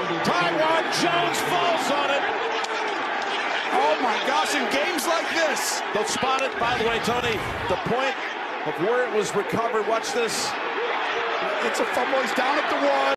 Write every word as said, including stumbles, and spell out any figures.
Taiwan Jones falls on it. Oh my gosh, in games like this. They'll spot it, by the way, Tony. The point of where it was recovered, watch this. It's a fumble, he's down at the one.